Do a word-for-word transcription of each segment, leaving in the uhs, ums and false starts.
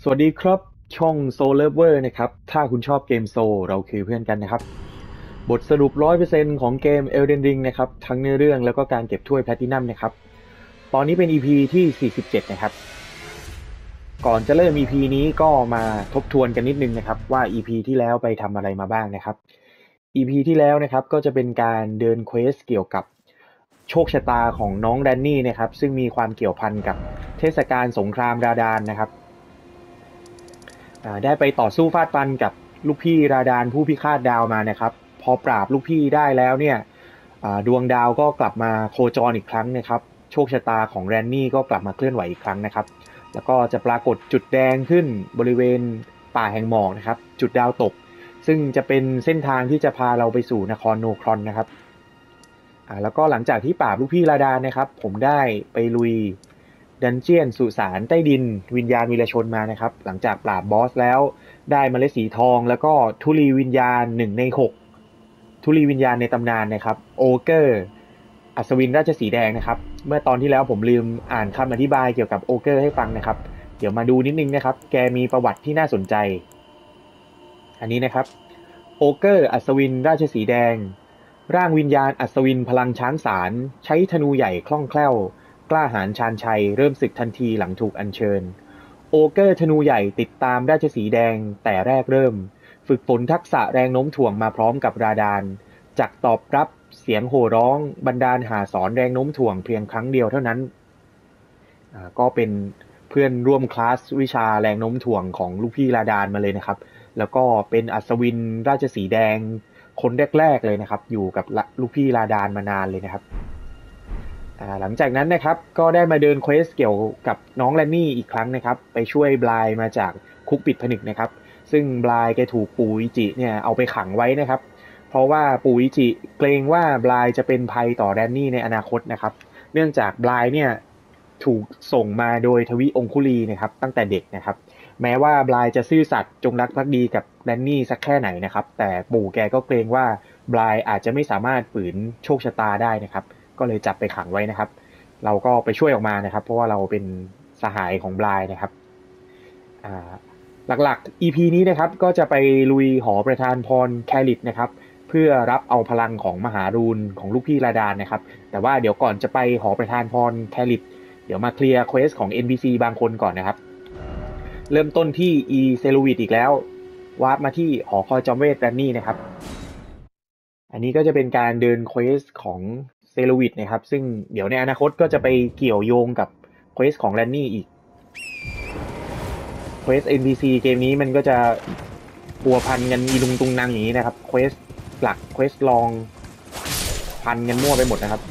สวัสดีครับช่อง Soul Lover นะครับถ้าคุณชอบเกมโซลเราคือเพื่อนกันนะครับบทสรุป ร้อยเปอร์เซ็นต์ ของเกม Elden Ring นะครับทั้งเนื้อเรื่องแล้วก็การเก็บถ้วยแพลตินัมนะครับตอนนี้เป็น อี พี ที่ สี่สิบเจ็ด นะครับก่อนจะเริ่ม อี พี นี้ก็มาทบทวนกันนิดนึงนะครับว่า อี พี ที่แล้วไปทำอะไรมาบ้างนะครับ อี พี ที่แล้วนะครับก็จะเป็นการเดินเควสเกี่ยวกับโชคชะตาของน้องแดนนี่นะครับซึ่งมีความเกี่ยวพันกับเทศกาลสงครามราดานนะครับได้ไปต่อสู้ฟาดฟันกับลูกพี่ราดานผู้พิฆาตดาวมานะครับพอปราบลูกพี่ได้แล้วเนี่ยดวงดาวก็กลับมาโคจรอีกครั้งนะครับโชคชะตาของแรนนี่ก็กลับมาเคลื่อนไหวอีกครั้งนะครับแล้วก็จะปรากฏจุดแดงขึ้นบริเวณป่าแห่งหมอกนะครับจุดดาวตกซึ่งจะเป็นเส้นทางที่จะพาเราไปสู่นครโนครอนนะครับอ่าแล้วก็หลังจากที่ปราบลูกพี่ราดานนะครับผมได้ไปลุยดันเจียนสุสานใต้ดินวิญญาณวีรชนมานะครับหลังจากปราบบอสแล้วได้เมล็ดสีทองแล้วก็ทุลีวิญญาณหนึ่งในหกทุลีวิญญาณในตำนานนะครับโอเกอร์อัศวินราชสีแดงนะครับเมื่อตอนที่แล้วผมลืมอ่านคำอธิบายเกี่ยวกับโอเกอร์ให้ฟังนะครับเดี๋ยวมาดูนิดนึงนะครับแกมีประวัติที่น่าสนใจอันนี้นะครับโอเกอร์อัศวินราชสีแดงร่างวิญญาณอัศวินพลังช้างสารใช้ธนูใหญ่คล่องแคล่วกล้าหาญชาญชัยเริ่มศึกทันทีหลังถูกอัญเชิญโอเกอร์ธนูใหญ่ติดตามราชสีแดงแต่แรกเริ่มฝึกฝนทักษะแรงโน้มถ่วงมาพร้อมกับราดานจักตอบรับเสียงโห่ร้องบันดาลหาสอนแรงโน้มถ่วงเพียงครั้งเดียวเท่านั้นก็เป็นเพื่อนร่วมคลาสวิชาแรงโน้มถ่วงของลูกพี่ราดานมาเลยนะครับแล้วก็เป็นอัศวินราชสีแดงคนแรกๆเลยนะครับอยู่กับลูกพี่ราดานมานานเลยนะครับหลังจากนั้นนะครับก็ได้มาเดินเควสเกี่ยวกับน้องแลนนี่อีกครั้งนะครับไปช่วยบลายมาจากคุกปิดผนึกนะครับซึ่งบลายแกถูกปู่อิจิเนี่ยเอาไปขังไว้นะครับเพราะว่าปู่อิจิเกรงว่าบลายจะเป็นภัยต่อแลนนี่ในอนาคตนะครับเนื่องจากบลายเนี่ยถูกส่งมาโดยทวิองคุลีนะครับตั้งแต่เด็กนะครับแม้ว่าบลายจะซื่อสัตย์จงรักภักดีกับแลนนี่สักแค่ไหนนะครับแต่ปู่แกก็เกรงว่าบลายอาจจะไม่สามารถฝืนโชคชะตาได้นะครับก็เลยจับไปขังไว้นะครับเราก็ไปช่วยออกมานะครับเพราะว่าเราเป็นสหายของบลายนะครับหลักๆ อี พี นี้นะครับก็จะไปลุยหอประธานพรแคลิตนะครับเพื่อรับเอาพลังของมหารูนของลูกพี่ราดานนะครับแต่ว่าเดี๋ยวก่อนจะไปหอประธานพรแคลิตเดี๋ยวมาเคลียร์เควสของ เอ็น พี ซี บางคนก่อนนะครับเริ่มต้นที่ อี เซลูวิดอีกแล้ววาร์ปมาที่หอคอยจอมเวทแรนนี่นะครับอันนี้ก็จะเป็นการเดินเควสของเซลูวิดนะครับซึ่งเดี๋ยวในอนาคตก็จะไปเกี่ยวโยงกับเควสของแรนนี่อีกเควส เอ็น พี ซี เกมนี้มันก็จะปัวพันกันอีลุงตุงนางอย่างนี้นะครับเควสหลักเควสลองพันกันมั่วไปหมดนะครับ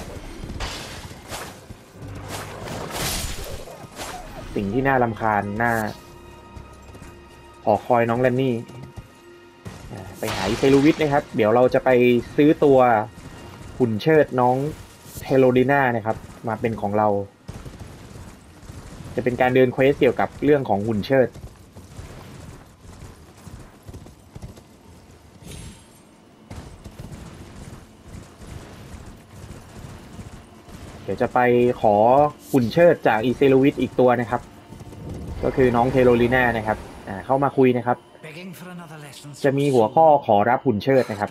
สิ่งที่น่ารำคาญน่าหอคอยน้องแรนนี่ไปหาอิเซลูวิทนะครับเดี๋ยวเราจะไปซื้อตัวหุ่นเชิดน้องเทโลดิน่านะครับมาเป็นของเราจะเป็นการเดินเควสเกี่ยวกับเรื่องของหุ่นเชิดเดี๋ยวจะไปขอหุ่นเชิดจากอิเซลูวิทอีกตัวนะครับก็คือน้องเทโลดิน่านะครับเข้ามาคุยนะครับจะมีหัวข้อขอรับหุ่นเชิดนะครับ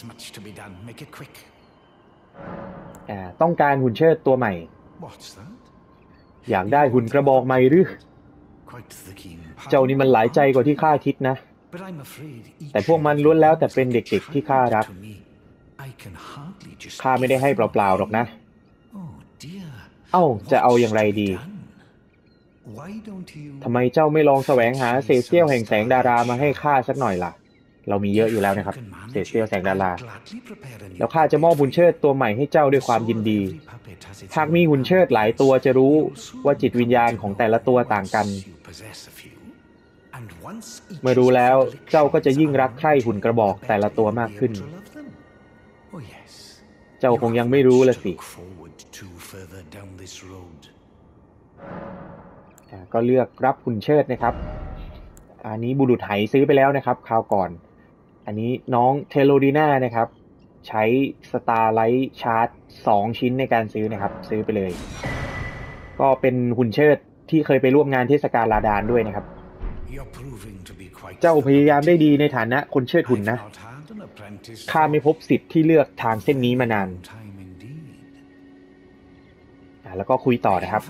ต้องการหุ่นเชิดตัวใหม่อยากได้หุ่นกระบอกใหม่หรือเจ้านี่มันหลายใจกว่าที่ข้าคิดนะแต่พวกมันล้วนแล้วแต่เป็นเด็กๆที่ข้ารักข้าไม่ได้ให้เปล่าๆหรอกนะเอ้าจะเอาอย่างไรดีทำไมเจ้าไม่ลองแสวงหาเศษเสี้ยวแห่งแสงดารามาให้ข้าสักหน่อยล่ะเรามีเยอะอยู่แล้วนะครับเศษเสี้ยวแสงดาราแล้วข้าจะมอบหุ่นเชิดตัวใหม่ให้เจ้าด้วยความยินดีหากมีหุ่นเชิดหลายตัวจะรู้ว่าจิตวิญญาณของแต่ละตัวต่างกันเมื่อรู้แล้วเจ้าก็จะยิ่งรักใคร่หุ่นกระบอกแต่ละตัวมากขึ้นเจ้าคงยังไม่รู้ละสิก็เลือกรับหุ่นเชิดนะครับอันนี้บุรุษไหซื้อไปแล้วนะครับคราวก่อนอันนี้น้องเทโลดีน่านะครับใช้สตาร์ไลท์ชาร์จสองชิ้นในการซื้อนะครับซื้อไปเลยก็เป็นหุ่นเชิดที่เคยไปร่วมงานเทศกาลลาดานด้วยนะครับเจ้าพยายามได้ดีในฐานะคนเชิดหุ่นนะข้าไม่พบสิทธิ์ที่เลือกทางเส้นนี้มานานแล้วก็คุยต่อนะครับ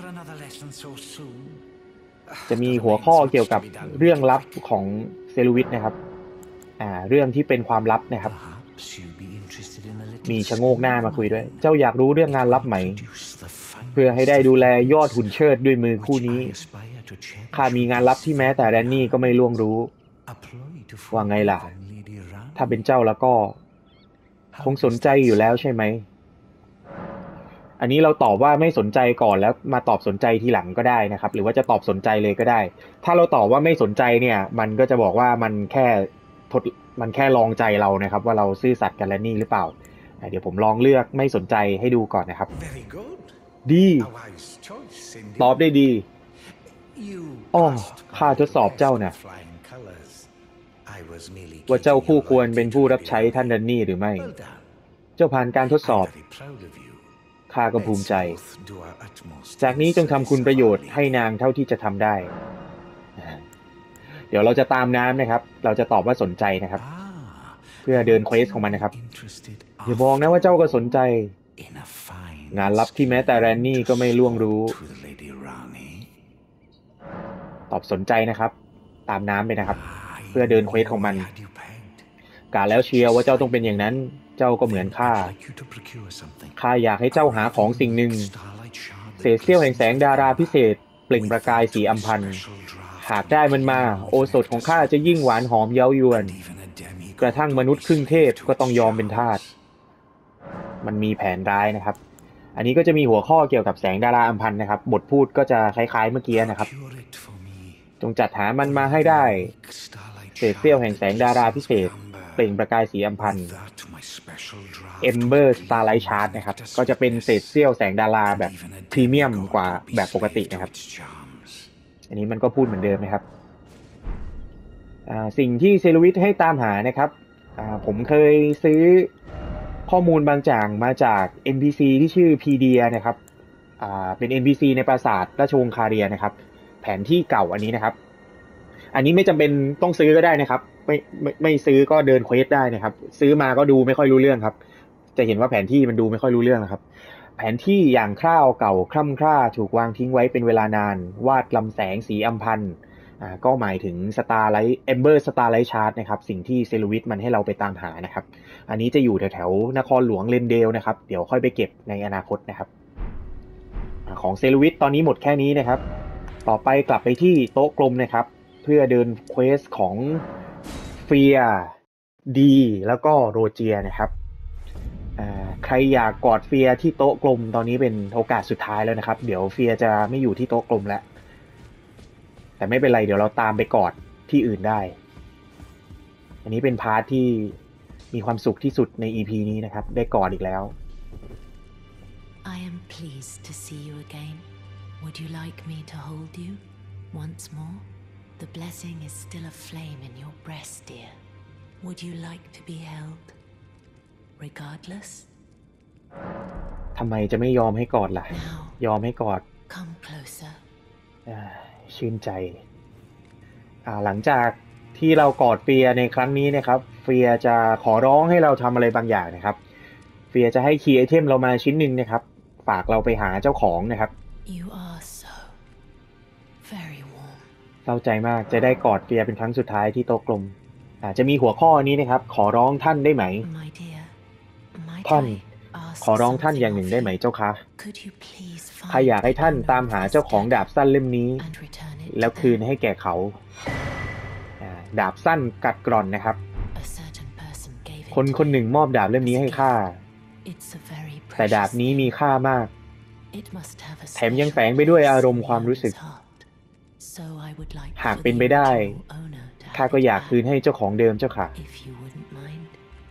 จะมีหัวข้อเกี่ยวกับเรื่องลับของเซลูวิทนะครับอ่าเรื่องที่เป็นความลับนะครับมีชะโงกหน้ามาคุยด้วยเจ้าอยากรู้เรื่องงานลับไหมเพื่อให้ได้ดูแลยอดหุ่นเชิดด้วยมือคู่นี้ข้ามีงานลับที่แม้แต่แดนนี่ก็ไม่ล่วงรู้ว่าไงล่ะถ้าเป็นเจ้าแล้วก็คงสนใจอยู่แล้วใช่ไหมอันนี้เราตอบว่าไม่สนใจก่อนแล้วมาตอบสนใจทีหลังก็ได้นะครับหรือว่าจะตอบสนใจเลยก็ได้ถ้าเราตอบว่าไม่สนใจเนี่ยมันก็จะบอกว่ามันแค่ทดมันแค่ลองใจเรานะครับว่าเราซื่อสัตย์กันและนี่หรือเปล่าเดี๋ยวผมลองเลือกไม่สนใจให้ดูก่อนนะครับดีตอบได้ดีอ้อข้าทดสอบเจ้านะว่าเจ้าคู่ควรเป็นผู้รับใช้ท่านแดนนี่หรือไม่เจ้าผ่านการทดสอบข้าก็ภูมิใจจากนี้จงทำคุณประโยชน์ให้นางเท่าที่จะทำได้เดี๋ยวเราจะตามน้ำนะครับเราจะตอบว่าสนใจนะครับเพื่อเดินเควสของมันนะครับอย่าบอกนะว่าเจ้าก็สนใจงานลับที่แม้แต่แรนนี่ก็ไม่ล่วงรู้ตอบสนใจนะครับตามน้ำไปนะครับเพื่อเดินเควสของมันกะแล้วเชียวว่าเจ้าต้องเป็นอย่างนั้นเจ้าก็เหมือนข้าข้าอยากให้เจ้าหาของสิ่งหนึ่งเศษเสี้ยวแห่งแสงดาราพิเศษเปล่งประกายสีอัมพันธ์หากได้มันมาโอสถของข้าจะยิ่งหวานหอมเย้ายวนกระทั่งมนุษย์ครึ่งเทพก็ต้องยอมเป็นทาสมันมีแผนร้ายนะครับอันนี้ก็จะมีหัวข้อเกี่ยวกับแสงดาราอัมพันธ์นะครับบทพูดก็จะคล้ายๆเมื่อกี้นะครับจงจัดหามันมาให้ได้เศษเสี้ยวแห่งแสงดาราพิเศษเปล่งประกายสีอัมพันธ์ Ember Starlight Shard นะครับก็จะเป็นเศษเสี้ยวแสงดาราแบบพรีเมียมกว่าแบบปกตินะครับอันนี้มันก็พูดเหมือนเดิมนะครับสิ่งที่เซลูวิทให้ตามหานะครับผมเคยซื้อข้อมูลบางอย่างมาจาก เอ็น พี ซี ที่ชื่อพีเดียนะครับเป็น เอ็น พี ซี ในปราสาทราชวงศ์คาเรียนะครับแผนที่เก่าอันนี้นะครับอันนี้ไม่จำเป็นต้องซื้อก็ได้นะครับไม่ไม่ไม่ซื้อก็เดินเควสได้นะครับซื้อมาก็ดูไม่ค่อยรู้เรื่องครับจะเห็นว่าแผนที่มันดูไม่ค่อยรู้เรื่องนะครับแผนที่อย่างคร่าวเก่าคร่ำคร่าถูกวางทิ้งไว้เป็นเวลานานวาดลำแสงสีอัมพันธ์อ่าก็หมายถึง Starlight Ember Starlight Shard นะครับสิ่งที่เซลูวิทมันให้เราไปตามหานะครับอันนี้จะอยู่แถวๆนครหลวงเลนเดลนะครับเดี๋ยวค่อยไปเก็บในอนาคตนะครับของเซลูวิทตอนนี้หมดแค่นี้นะครับต่อไปกลับไปที่โต๊ะกลมนะครับเพื่อเดินเควสของเฟียดีแล้วก็โรเจียนะครับใครอยากกอดเฟียที่โต๊ะกลมตอนนี้เป็นโอกาสสุดท้ายแล้วนะครับเดี๋ยวเฟียจะไม่อยู่ที่โต๊ะกลมแล้วแต่ไม่เป็นไรเดี๋ยวเราตามไปกอดที่อื่นได้อันนี้เป็นพาร์ทที่มีความสุขที่สุดใน อี พี นี้นะครับได้กอดอีกแล้ว I am pleased to see you again. Would you like me to hold you once more? The blessing is still aflame in your breast, dear. Would you like to be held, regardless? ทำไมจะไม่ยอมให้กอดล่ะ Now, ยอมให้กอด come closer. ชื่นใจหลังจากที่เรากอดเฟียในครั้งนี้นะครับเฟียจะขอร้องให้เราทำอะไรบางอย่างนะครับเฟียจะให้คีย์ไอเทมเรามาชิ้นหนึ่งนะครับฝากเราไปหาเจ้าของนะครับ You are so very warm. เศร้าใจมากจะได้กอดเฟียเป็นครั้งสุดท้ายที่โต๊ะกลมอาจจะมีหัวข้อนี้นะครับขอร้องท่านได้ไหม My dear, might ท่าน I ask ขอร้องท่าน something อย่างหนึ่ง of ได้ไหม you? เจ้าคะ Could you please ข้า find อยากให้ the ท่าน owner ตาม of หา this เจ้าของ debt ดาบสั้นเล่มนี้ and return it แล้ว to คืน them? ให้แก่เขาดาบสั้นกัดกร่อนนะครับ A certain person gave it คน to คนหนึ่ง me. มอบดาบเล่มนี้ให้ข้า It's a very แต่ดาบ precious นี้มี thing. ค่ามาก It must have a แถมยัง special แฝงไปด้วย place อารม in ณ์ the ความรู้สึก owner's heart. So I would like หาก for เป็น the ไปได้ original owner to ข้า have ก็ it อยาก back, คืนให้เจ้าของเดิมเจ้าค่ะ if you wouldn't mind.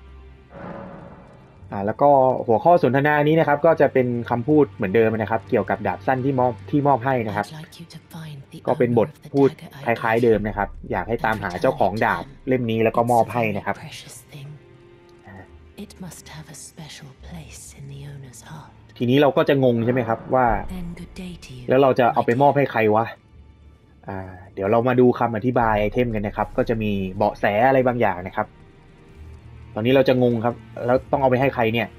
อ่าแล้วก็หัวข้อสนทนานี้นะครับก็จะเป็นคำพูดเหมือนเดิมนะครับเกี่ยวกับดาบสั้นที่มอบที่มอบให้นะครับ I'd like you to find the ก็เป็นบ owner ท of the พูด dagger ค I ล้าย gave ๆเดิม you นะครับอยากให้ and ตามหา return เจ้าของ it to ดาบ them. เล่มนี้แล้วก็ It's มอบ a ให้ very นะครับ precious thing. It must have a special place in the owner's heart. ทีนี้เราก็จะงงใช่ไหมครับว่า Then good day to you, แล้วเราจะเอา my ไปมอบ dear. ให้ใครวะอ่าเดี๋ยวเรามาดูคำอธิบายไอเทมกันนะครับก็จะมีเบาะแสอะไรบางอย่างนะครับตอนนี้เราจะงงครับแล้วต้องเอาไปให้ใครเนี่ย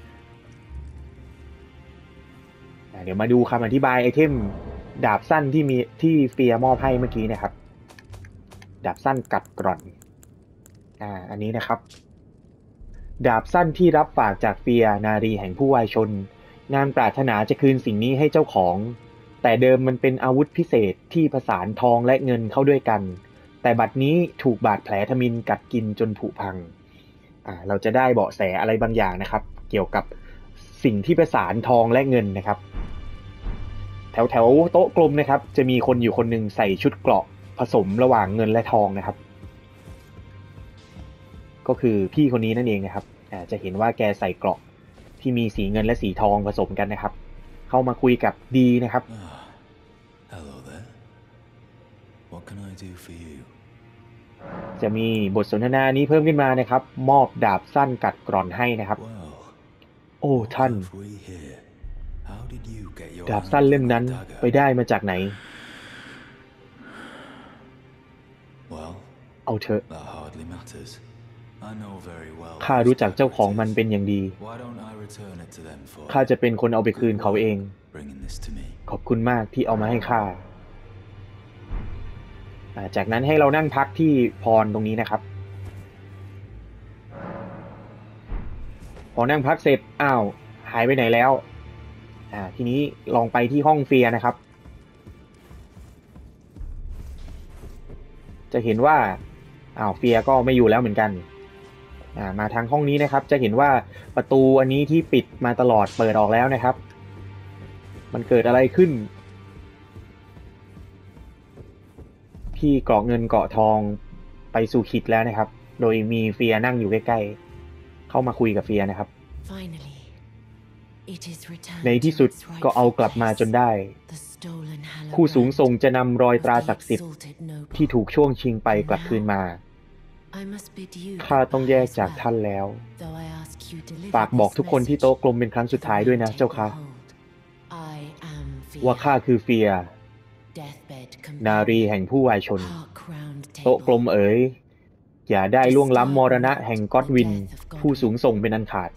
เดี๋ยวมาดูคำอธิบายไอเทมดาบสั้นที่มีที่เฟียมอบให้เมื่อกี้นะครับดาบสั้นกัดกร่อนอ่าอันนี้นะครับดาบสั้นที่รับฝากจากเฟียนารีแห่งผู้วายชนนางปรารถนาจะคืนสิ่งนี้ให้เจ้าของแต่เดิมมันเป็นอาวุธพิเศษที่ผสานทองและเงินเข้าด้วยกันแต่บัดนี้ถูกบาดแผลทมิฬกัดกินจนผุพังอ่าเราจะได้เบาะแสอะไรบางอย่างนะครับเกี่ยวกับสิ่งที่ผสานทองและเงินนะครับแถวแถวโต๊ะกลมนะครับจะมีคนอยู่คนหนึ่งใส่ชุดเกราะผสมระหว่างเงินและทองนะครับก็คือพี่คนนี้นั่นเองนะครับจะเห็นว่าแกใส่เกราะที่มีสีเงินและสีทองผสมกันนะครับเข้ามาคุยกับดีนะครับ Hello there. What can I do for you? จะมีบทสนทนานี้เพิ่มขึ้นมานะครับมอบดาบสั้นกัดกร่อนให้นะครับ Well, โอ้ท่าน have we here? How did you get your ดาบสั้นเล่มนั้น dagger? ไปได้มาจากไหน Well, เอาเถอะ that hardly matters. I know very well. ข้ารู้จักเจ้าของมันเป็นอย่างดี Why don't I return it to them for? ข้าจะเป็นคนเอาไปคืนเขาเอง Bringing this to me. ขอบคุณมากที่เอามาให้ข้าจากนั้นให้เรานั่งพักที่พรตรงนี้นะครับพอนั่งพักเสร็จอ้าวหายไปไหนแล้วอ่าทีนี้ลองไปที่ห้องเฟียนะครับจะเห็นว่าอ้าวเฟียก็ไม่อยู่แล้วเหมือนกันอ่ามาทางห้องนี้นะครับจะเห็นว่าประตูอันนี้ที่ปิดมาตลอดเปิดออกแล้วนะครับมันเกิดอะไรขึ้นพี่เกาะเงินเกาะทองไปสู่ขิดแล้วนะครับโดยมีเฟียนั่งอยู่ใกล้ๆเข้ามาคุยกับเฟียนะครับในที่สุดก็เอากลับมาจนได้ผู้สูงส่งจะนำรอยตราศักดิ์สิทธิ์ที่ถูกช่วงชิงไปกลับคืนมาข้าต้องแยกจากท่านแล้วฝากบอกทุกคนที่โต๊ะกลมเป็นครั้งสุดท้ายด้วยนะเจ้าค่ะว่าข้าคือเฟียนารีแห่งผู้วายชนโต๊ะกลมเอ๋ยอย่าได้ล่วงล้ำมรณะแห่งก็อดวินผู้สูงส่งเป็นอันขาด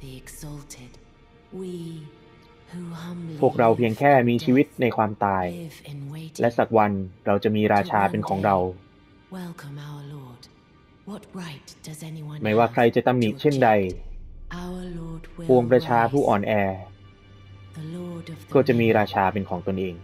พวกเราเพียงแค่มีชีวิตในความตายและสักวันเราจะมีราชาเป็นของเราไม่ว่าใครจะตำหนิเช่นใดปวงประชาผู้อ่อนแอก็จะมีราชาเป็นของตนเอง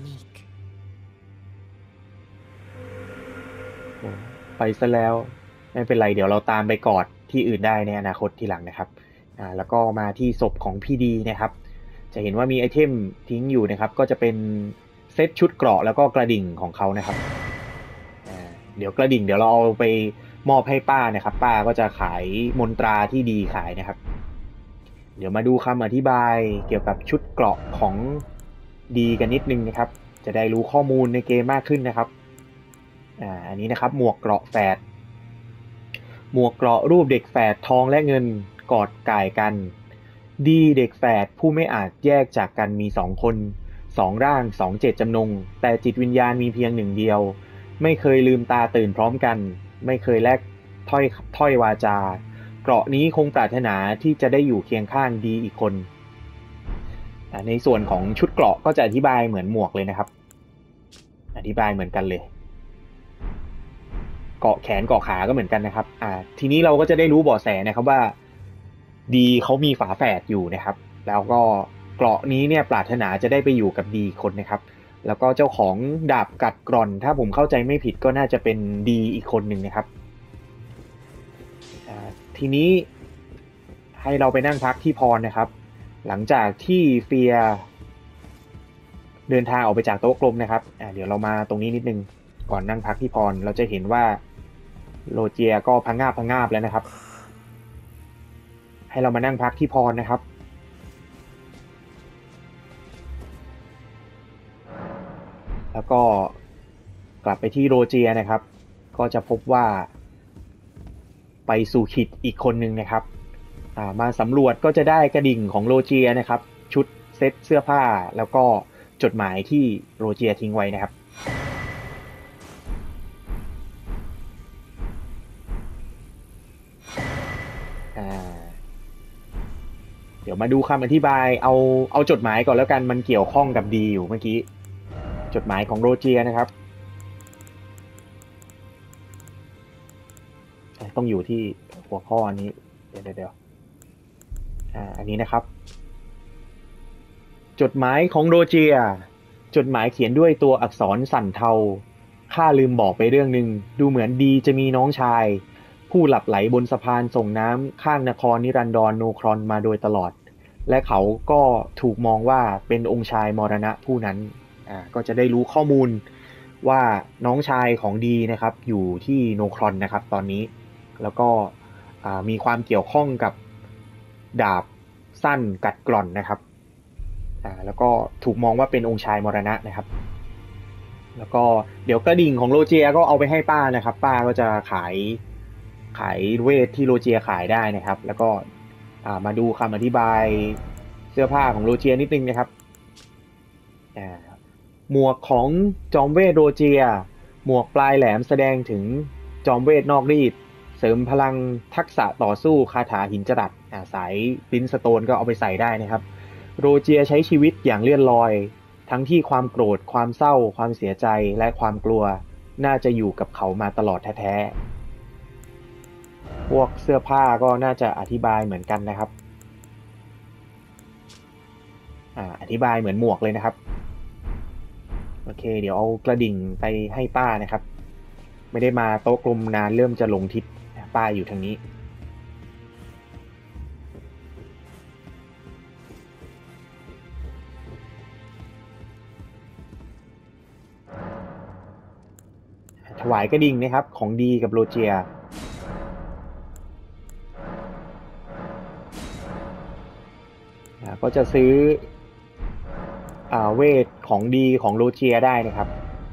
ไปซะแล้วไม่เป็นไรเดี๋ยวเราตามไปกอดที่อื่นได้ในอนาคตทีหลังนะครับอ่าแล้วก็มาที่ศพของพี่ดีนะครับจะเห็นว่ามีไอเทมทิ้งอยู่นะครับก็จะเป็นเซตชุดเกราะแล้วก็กระดิ่งของเขานะครับอ่าเดี๋ยวกระดิ่งเดี๋ยวเราเอาไปมอบให้ป้านะครับป้าก็จะขายมนตราที่ดีขายนะครับเดี๋ยวมาดูคำอธิบายเกี่ยวกับชุดเกราะของดีกันนิดนึงนะครับจะได้รู้ข้อมูลในเกมมากขึ้นนะครับอ่าอันนี้นะครับหมวกเกราะแฝดหมวกเกราะรูปเด็กแฝดทองและเงินกอดก่ายกันดีเด็กแฝดผู้ไม่อาจแยกจากกันมีสองคนสองร่างสองเจตจำนงแต่จิตวิญญาณมีเพียงหนึ่งเดียวไม่เคยลืมตาตื่นพร้อมกันไม่เคยแลกถ้อยถ้อยวาจาเกราะนี้คงปรารถนาที่จะได้อยู่เคียงข้างดีอีกคนในส่วนของชุดเกราะก็จะอธิบายเหมือนหมวกเลยนะครับอธิบายเหมือนกันเลยเกาะแขนเกาะขาก็เหมือนกันนะครับอ่าทีนี้เราก็จะได้รู้เบาะแสนะครับว่าดีเขามีฝาแฝดอยู่นะครับแล้วก็เกราะนี้เนี่ยปรารถนาจะได้ไปอยู่กับดีคนนะครับแล้วก็เจ้าของดาบกัดกร่อนถ้าผมเข้าใจไม่ผิดก็น่าจะเป็นดีอีกคนหนึ่งนะครับอ่าทีนี้ให้เราไปนั่งพักที่พรนะครับหลังจากที่เฟียเดินทางออกไปจากโต๊ะกลมนะครับอ่าเดี๋ยวเรามาตรงนี้นิดนึงก่อนนั่งพักที่พรเราจะเห็นว่าโรเจียก็พังงาบพังงาบแล้วนะครับให้เรามานั่งพักที่พรนะครับแล้วก็กลับไปที่โรเจียนะครับก็จะพบว่าไปสู่ขิดอีกคนหนึ่งนะครับมาสำรวจก็จะได้กระดิ่งของโรเจียนะครับชุดเซ็ตเสื้อผ้าแล้วก็จดหมายที่โรเจียทิ้งไว้นะครับเดี๋ยวมาดูคำอธิบายเอาเอาจดหมายก่อนแล้วกันมันเกี่ยวข้องกับดีอยู่เมื่อกี้จดหมายของโรเจียนะครับต้องอยู่ที่หัวข้อนี้เดี๋ยวเดี๋ยวอ่าอันนี้นะครับจดหมายของโรเจียจดหมายเขียนด้วยตัวอักษรสั่นเทาข้าลืมบอกไปเรื่องหนึ่งดูเหมือนดีจะมีน้องชายผู้หลับไหลบนสะพานส่งน้ำข้างนครนิรันดรโนครอนมาโดยตลอดและเขาก็ถูกมองว่าเป็นองค์ชายมรณะผู้นั้นอ่าก็จะได้รู้ข้อมูลว่าน้องชายของดีนะครับอยู่ที่โนครอนนะครับตอนนี้แล้วก็มีความเกี่ยวข้องกับดาบสั้นกัดกร่อนนะครับอ่าแล้วก็ถูกมองว่าเป็นองค์ชายมรณะนะครับแล้วก็เดี๋ยวกระดิ่งของโรเจียก็เอาไปให้ป้านะครับป้าก็จะขายขายเวทที่โรเจียขายได้นะครับแล้วก็อ่ามาดูคำอธิบายเสื้อผ้าของโรเจียนิดนึงนะครับอ่าหมวกของจอมเวทโรเจียหมวกปลายแหลมแสดงถึงจอมเวทนอกรีดเสริมพลังทักษะต่อสู้คาถาหินจรัสอ่าสายลินสโตนก็เอาไปใส่ได้นะครับโรเจียใช้ชีวิตอย่างเลื่อนลอยทั้งที่ความโกรธความเศร้าความเสียใจและความกลัวน่าจะอยู่กับเขามาตลอดแท้ๆพวกเสื้อผ้าก็น่าจะอธิบายเหมือนกันนะครับอ่าอธิบายเหมือนหมวกเลยนะครับโอเคเดี๋ยวเอากระดิ่งไปให้ป้านะครับไม่ได้มาโต๊ะกลมนานเริ่มจะหลงทิศป้าอยู่ทางนี้ถวายกระดิ่งนะครับของดีกับโรเจียก็จะซื้ออ่าเวทของดีของโรเจียได้นะครับ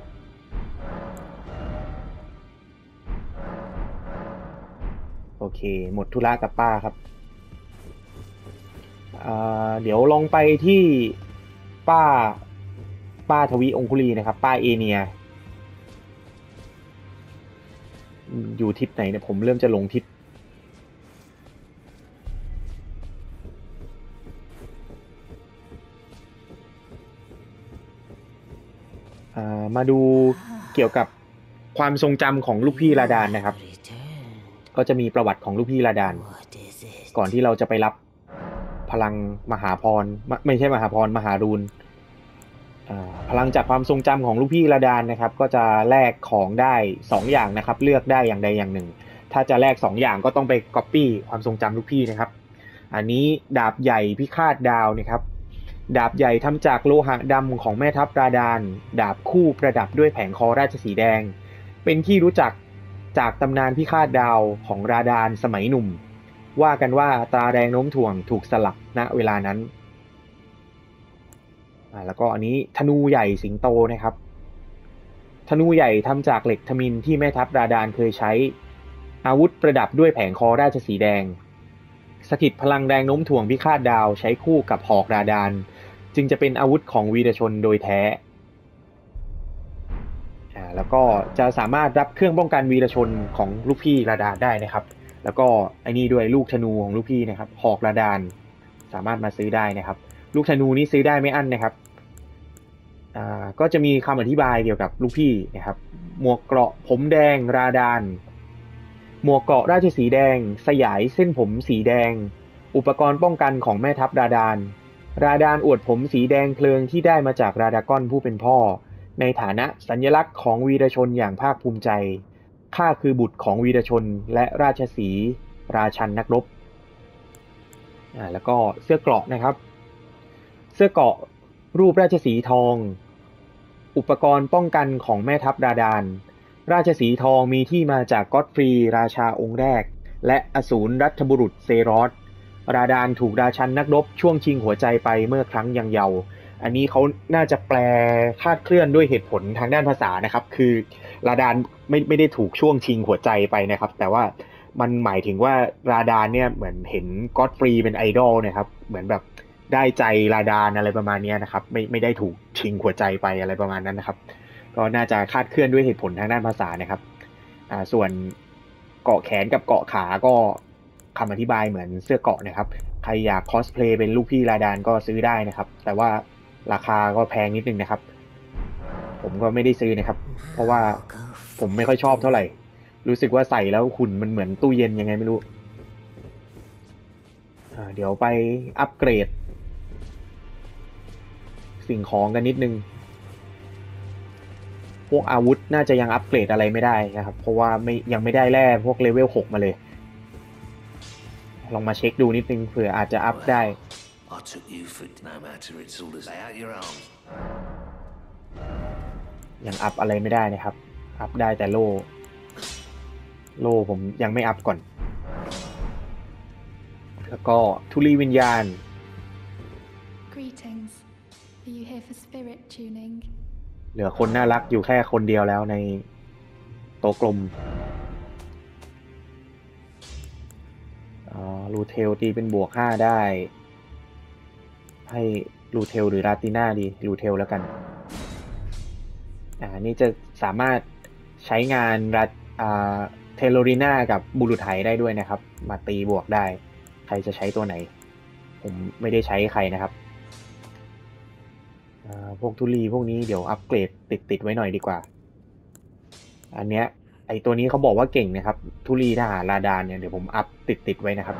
โอเคหมดธุระกับป้าครับเดี๋ยวลองไปที่ป้าป้าทวีองคุลีนะครับป้าเอเนียอยู่ทิศไหนเนี่ยผมเริ่มจะหลงทิศมาดูเกี่ยวกับความทรงจำของลูกพี่ลาดานนะครับก็จะมีประวัติของลูกพี่ลาดานก่อนที่เราจะไปรับพลังมหาพรไม่ใช่มหาพรมหารูนพลังจากความทรงจำของลูกพี่ลาดานนะครับก็จะแลกของได้สองอย่างนะครับเลือกได้อย่างใดอย่างหนึ่งถ้าจะแลกสองอย่างก็ต้องไปก๊อปปี้ความทรงจำลูกพี่นะครับอันนี้ดาบใหญ่พิฆาตดาวนะครับดาบใหญ่ทำจากโลหะดำของแม่ทัพราดานดาบคู่ประดับด้วยแผงคอราชสีแดงเป็นที่รู้จักจากตำนานพิฆาตดาวของราดานสมัยหนุ่มว่ากันว่าตราแดงโน้มถ่วงถูกสลักณเวลานั้นแล้วก็อันนี้ธนูใหญ่สิงโตนะครับธนูใหญ่ทำจากเหล็กทมิฬที่แม่ทัพราดานเคยใช้อาวุธประดับด้วยแผงคอราชสีแดงสถิตพลังแรงโน้มถ่วงพิฆาตดาวใช้คู่กับหอกราดานจึงจะเป็นอาวุธของวีรชนโดยแท้อ่าแล้วก็จะสามารถรับเครื่องป้องกันวีรชนของลูกพี่ราดานได้นะครับแล้วก็ไอ้นี่ด้วยลูกธนูของลูกพี่นะครับหอกราดานสามารถมาซื้อได้นะครับลูกธนูนี้ซื้อได้ไม่อั้นนะครับอ่าก็จะมีคำอธิบายเกี่ยวกับลูกพี่นะครับหมวกเกราะผมแดงราดานหมวกเกราะราชสีแดงสยายเส้นผมสีแดงอุปกรณ์ป้องกันของแม่ทัพราดานราดานอวดผมสีแดงเพลิงที่ได้มาจากราดากอนผู้เป็นพ่อในฐานะสัญลักษณ์ของวีรชนอย่างภาคภูมิใจข้าคือบุตรของวีรชนและราชสีราชันนักรบอ่าแล้วก็เสื้อเกราะนะครับเสื้อเกราะรูปราชสีทองอุปกรณ์ป้องกันของแม่ทัพราดานราชสีทองมีที่มาจากก็อตฟรีราชาองค์แรกและอสูรรัฐบุรุษเซรอสราดานถูกราชันนักรบช่วงชิงหัวใจไปเมื่อครั้งยังเยาว์อันนี้เขาน่าจะแปลคลาดเคลื่อนด้วยเหตุผลทางด้านภาษานะครับคือราดานไม่ไม่ได้ถูกช่วงชิงหัวใจไปนะครับแต่ว่ามันหมายถึงว่าราดานเนี่ยเหมือนเห็นก็อตฟรีเป็นไอดอลนะครับเหมือนแบบได้ใจราดานอะไรประมาณนี้นะครับไม่ไม่ได้ถูกชิงหัวใจไปอะไรประมาณนั้นนะครับก็น่าจะคลาดเคลื่อนด้วยเหตุผลทางด้านภาษานะครับอ่าส่วนเกาะแขนกับเกาะขาก็คำอธิบายเหมือนเสื้อเกราะนะครับใครอยากคอสเพลย์เป็นลูกพี่ราดานก็ซื้อได้นะครับแต่ว่าราคาก็แพงนิดนึงนะครับผมก็ไม่ได้ซื้อนะครับเพราะว่าผมไม่ค่อยชอบเท่าไหร่รู้สึกว่าใส่แล้วหุ่นมันเหมือนตู้เย็นยังไงไม่รู้เดี๋ยวไปอัปเกรดสิ่งของกันนิดนึงพวกอาวุธน่าจะยังอัปเกรดอะไรไม่ได้นะครับเพราะว่าไม่ยังไม่ได้แร่พวกเลเวลหกมาเลยลองมาเช็คดูนิดนึงเผื่ออาจจะอัพได้ยังอัพอะไรไม่ได้นะครับอัพได้แต่โล่โล่ผมยังไม่อัพก่อนแล้วก็ธุลีวิญญาณ Greetings. Are you here for spirit tuning? เหลือคนน่ารักอยู่แค่คนเดียวแล้วในโต๊ะกลมรูเทลตีเป็นบวกห้าได้ให้รูเทลหรือราติน่าดีรูเทลแล้วกันอ่านี่จะสามารถใช้งานรัตอ่าเทโลรีน่ากับบุรุษไถได้ด้วยนะครับมาตีบวกได้ใครจะใช้ตัวไหนผมไม่ได้ใช้ใครนะครับอ่าพวกทุลีพวกนี้เดี๋ยวอัปเกรดติดติดไว้หน่อยดีกว่าอันเนี้ยไอตัวนี้เขาบอกว่าเก่งนะครับทุลีทหารราดานเนี่ยเดี๋ยวผมอัพติดติดไว้นะครับ